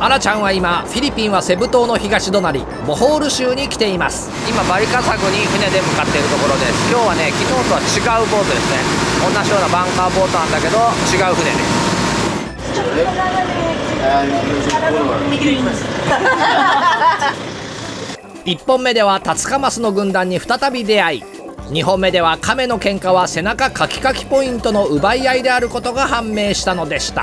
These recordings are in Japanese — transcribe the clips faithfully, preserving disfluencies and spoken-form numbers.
アラちゃんは今フィリピンはセブ島の東隣ボホール州に来ています。今バリカサグに船で向かっているところです。今日はね、昨日とは違うボートですね。同じようなバンカーボートなんだけど違う船です。いっぽんめではタツカマスの軍団に再び出会い、にほんめではカメの喧嘩は背中カキカキポイントの奪い合いであることが判明したのでした。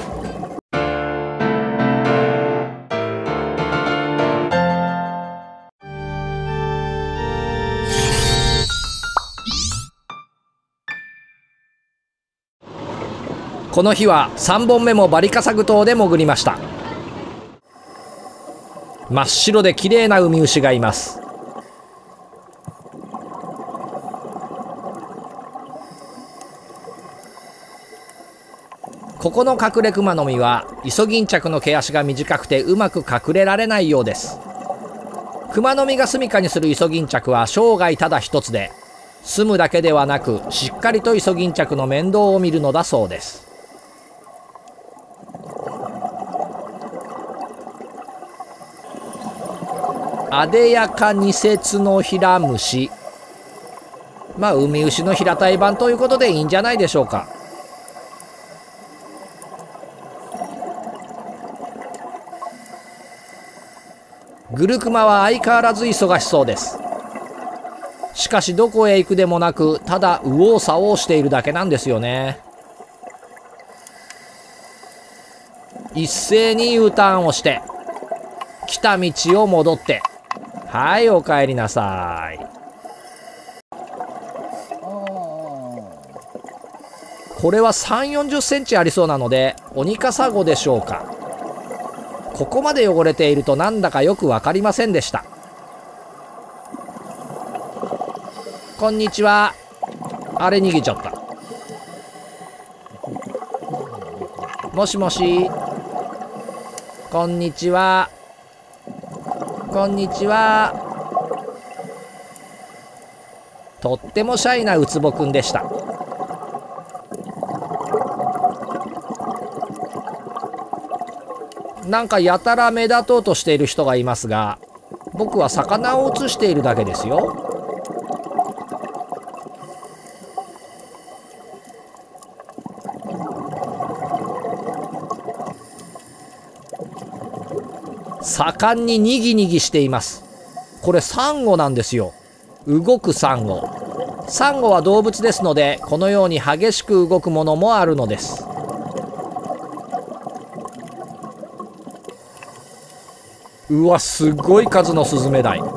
この日はさんぼんめもバリカサグ島で潜りました。真っ白で綺麗なウミウシがいます。ここのカクレクマノミはイソギンチャクの毛足が短くてうまく隠れられないようです。クマノミが住処にするイソギンチャクは生涯ただ一つで、住むだけではなくしっかりとイソギンチャクの面倒を見るのだそうです。あでやか二節のヒラムシ、まあウミウシの平たい版ということでいいんじゃないでしょうか。グルクマは相変わらず忙しそうです。しかしどこへ行くでもなく、ただ右往左往しているだけなんですよね。一斉に U ターンをして来た道を戻って、はい、お帰りなさい。これはさんじゅうよんじゅっセンチありそうなのでオニカサゴでしょうか。ここまで汚れているとなんだかよく分かりませんでした。こんにちは。あれ逃げちゃった。もしもし。こんにちは。こんにちは。とってもシャイなウツボくんでした。なんかやたら目立とうとしている人がいますが、僕は魚を映しているだけですよ。盛んににぎにぎしています。これサンゴなんですよ。動くサンゴ。サンゴは動物ですので、このように激しく動くものもあるのです。うわ、すごい数のスズメダイ。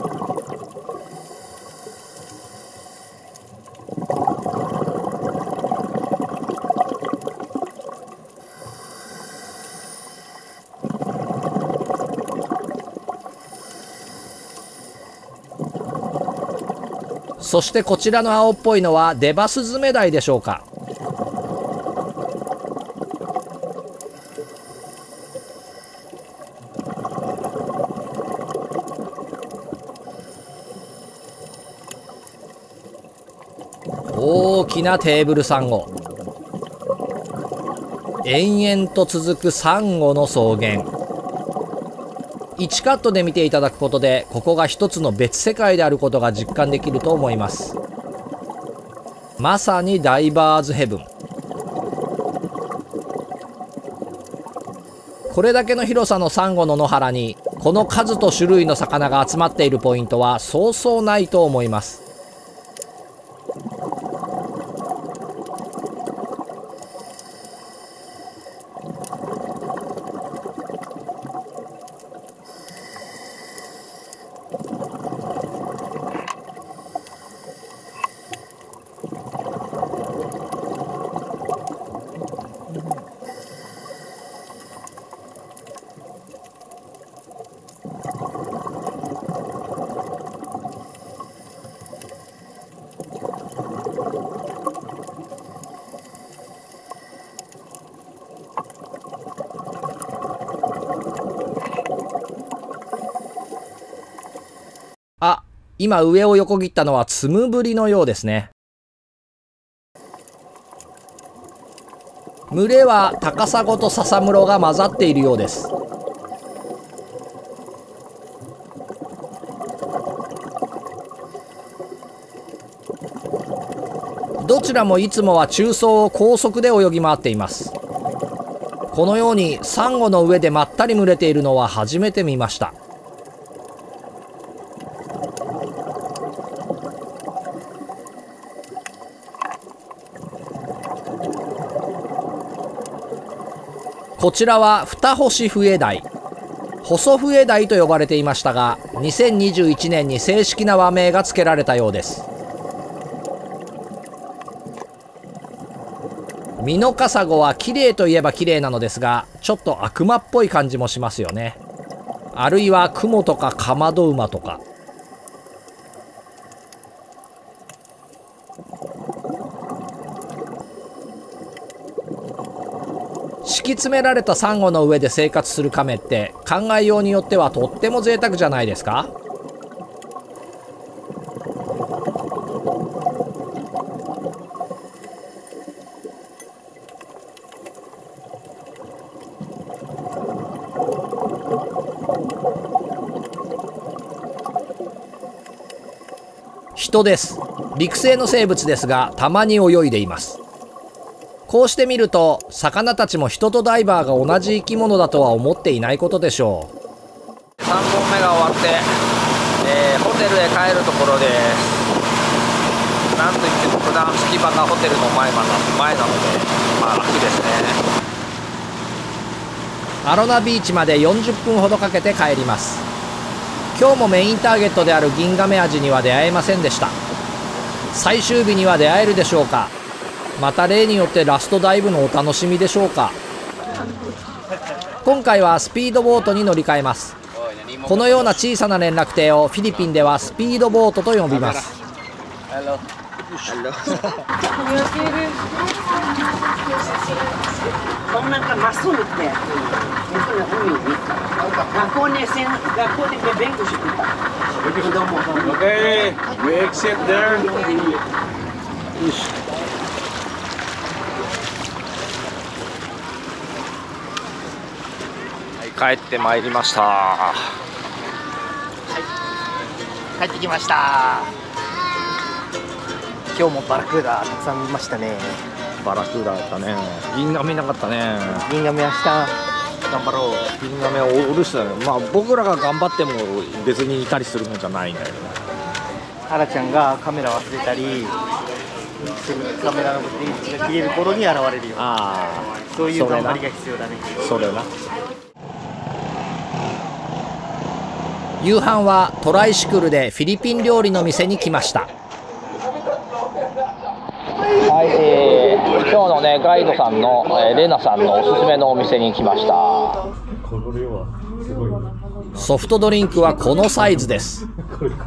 そしてこちらの青っぽいのはデバスズメダイでしょうか。大きなテーブルサンゴ。延々と続くサンゴの草原。いちカットで見ていただくことで、ここが一つの別世界であることが実感できると思います。まさにダイバーズヘブン。これだけの広さのサンゴの野原に、この数と種類の魚が集まっているポイントはそうそうないと思います。あ、今上を横切ったのはツムブリのようですね。群れはタカサゴとササムロが混ざっているようです。 どちらもいつもは中層を高速で泳ぎ回っています。このようにサンゴの上でまったり群れているのは初めて見ました。こちらはフタホシフエダイ、細笛鯛と呼ばれていましたが、にせんにじゅういちねんに正式な和名が付けられたようです。ミノカサゴは綺麗といえば綺麗なのですが、ちょっと悪魔っぽい感じもしますよね。あるいはクモとかカマドウマとか。敷き詰められたサンゴの上で生活するカメって考えようによってはとっても贅沢じゃないですか。人です。陸生の生物ですが、たまに泳いでいます。こうして見ると、魚たちも人とダイバーが同じ生き物だとは思っていないことでしょう。さんぼんめが終わって、えー、ホテルへ帰るところです。なんといっても普段隙間がホテルの前なの前なので、まあ楽ですね。アロナビーチまでよんじゅっぷんほどかけて帰ります。今日もメインターゲットであるギンガメアジには出会えませんでした。最終日には出会えるでしょうか。また例によってラストダイブのお楽しみでしょうか。今回はスピードボートに乗り換えます。このような小さな連絡艇をフィリピンではスピードボートと呼びます。帰ってまいりました。はい、帰ってきました。 今日もバラクーダたくさん見ましたね。 バラクーダだったね。ギンガメなかったね。 ギンガメ明日頑張ろう。 ギンガメをおるしだね。まあ僕らが頑張っても別にいたりするのじゃないんだよね。 ハラちゃんがカメラ忘れたり、カメラの電池が切れる頃に現れるよ。ああ、そういう頑張りが必要だね。 それな。夕飯はトライシクルでフィリピン料理の店に来ました。はい、えー、今日のねガイドさんの、えー、レナさんのおすすめのお店に来ました。ソフトドリンクはこのサイズです。ふ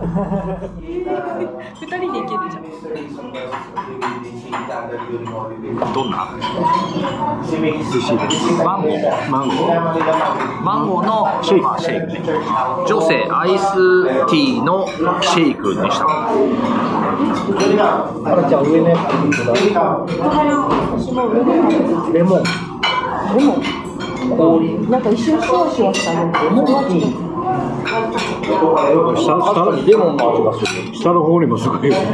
たりでいけるじゃん。どんな？マンゴー、マンゴー、マンゴーのシェイク、シェイクね。女性アイスティーのシェイクにした。あらちゃん上のやつ。レモン。レモン。氷。なんか一瞬シュワシュワしたの。レモンティー。下にレモンの味がする。下の方にもすごい。ねえ。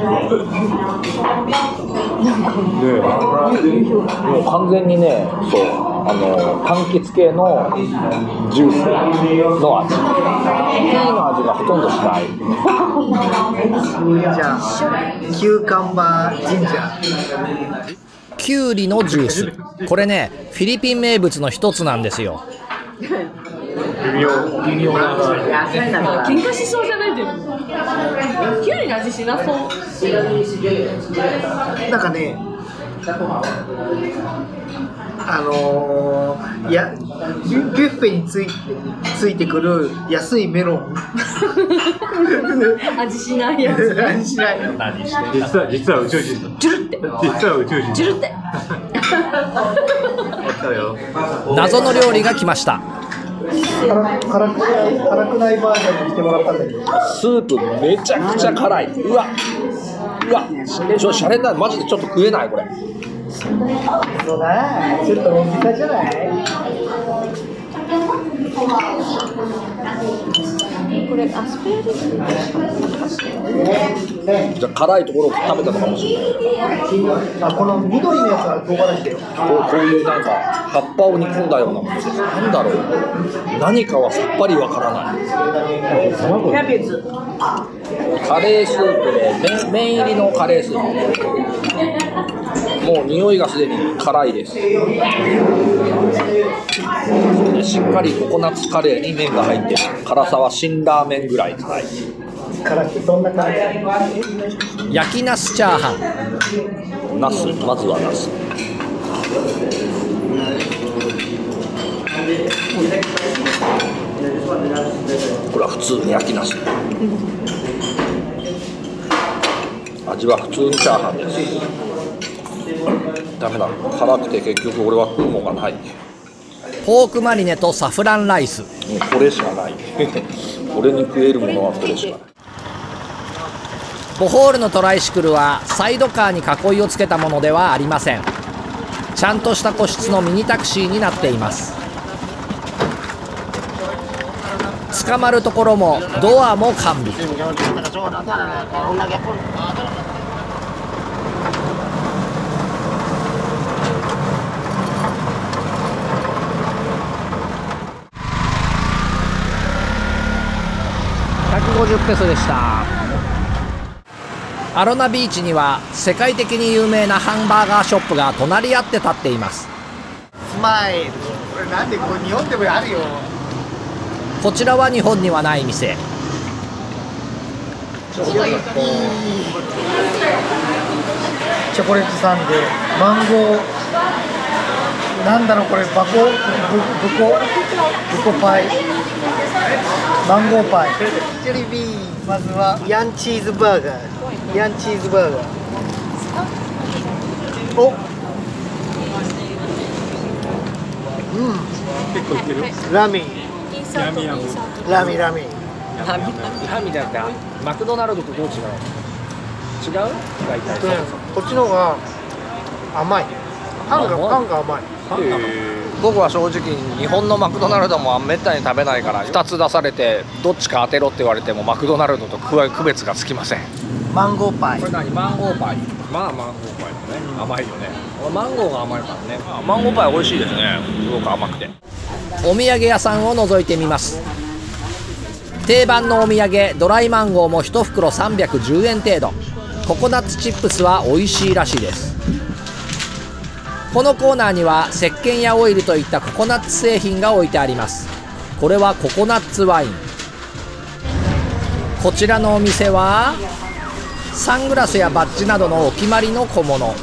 もう完全にね、そう、あの柑橘系のジュースの味。ティーの味がほとんどしない。 じゃあ、キューカンバージンジャー。 キュウリのジュース。これね、フィリピン名物の一つなんですよ。微妙、微妙な。 喧嘩しそうじゃないでも。キュウリの味しなそう。 なんかね、あのー、いやビュッフェについてついてくる安いメロン。 味しないやつ。 味しない。 何してんだ。 実は実は宇宙人。 ジュルって。 実は宇宙人。 ジュルって。 謎の料理が来ました。 辛くない辛くないバージョンにしてもらったんだけど。 スープめちゃくちゃ辛い。うわ、うわ、ちょシャレない。マジでちょっと食えないこれ。 そうだ、ちょっと大きさじゃない？ これアスペアリスじゃあ辛いところを食べたのかもしれない。 あ、この緑のやつは唐辛子だよ。 こう、こういうなんか葉っぱを煮込んだようなものです。なんだろう。何かはさっぱりわからない。 キャベツ。 カレースープで麺、麺入りのカレースープ。もう匂いがすでに辛いです。でしっかりココナッツカレーに麺が入ってる。辛さは辛ラーメンぐらい辛い。 辛くどんな辛い？ 焼きナスチャーハン。ナス、まずはナス。これは普通に焼きナス。味は普通にチャーハンです。ダメだ、辛くて結局俺は食うものがない。ポークマリネとサフランライス。これしかない。俺に食えるものはこれしかない。ボホールのトライシクルはサイドカーに囲いをつけたものではありません。ちゃんとした個室のミニタクシーになっています。捕まるところもドアも完備。ひゃくごじゅうペソでした。アロナビーチには世界的に有名なハンバーガーショップが隣り合って立っています。 スマイル。これなんでこれ日本でもあるよ。 こちらは日本にはない店。 チョコレートチョコレートサンデー、マンゴー、なんだろうこれ、バコ、ブコ、ブコパイ、マンゴーパイ、ジェリービーン、まずはヤンチーズバーガー、ヤンチーズバーガー。お、うん、結構いってる。ラミ、ラミラミ、ラミラミ。 ラミじゃなくてマクドナルドとどう違う？違う？大体こっちの方が甘い。パンがパンが甘い。 僕は正直日本のマクドナルドもめったに食べないからふたつ出されてどっちか当てろって言われてもマクドナルドと区別がつきません。 マンゴーパイ。 これ何？マンゴーパイ。まあマンゴーパイだね。甘いよね。マンゴーが甘いからね。マンゴーパイ美味しいですね。すごく甘くて。お土産屋さんを覗いてみます。定番のお土産ドライマンゴーもいち袋さんびゃくじゅうえん程度。ココナッツチップスは美味しいらしいです。このコーナーには石鹸やオイルといったココナッツ製品が置いてあります。これはココナッツワイン。こちらのお店はサングラスやバッジなどのお決まりの小物。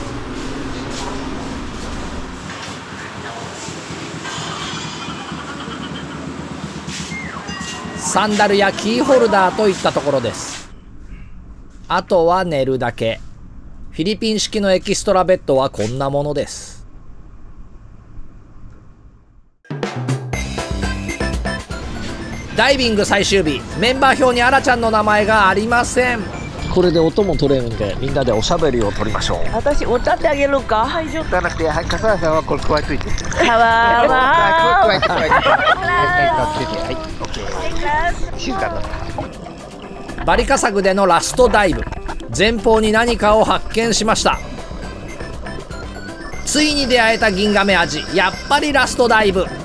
サンダルやキーホルダーといったところです。あとは寝るだけ。フィリピン式のエキストラベッドはこんなものです。ダイビング最終日、メンバー表にあらちゃんの名前がありません。これで音も取れるんでみんなでおしゃべりを取りましょう。 私歌ってあげるか。はい、じゃなくて、はい、笠原さんはこれ加えといて。 かわわ加えて加えて。はい、はい、オッケー。静かになった。 バリカサグでのラストダイブ。前方に何かを発見しました。ついに出会えた銀ガメアジ。やっぱりラストダイブ。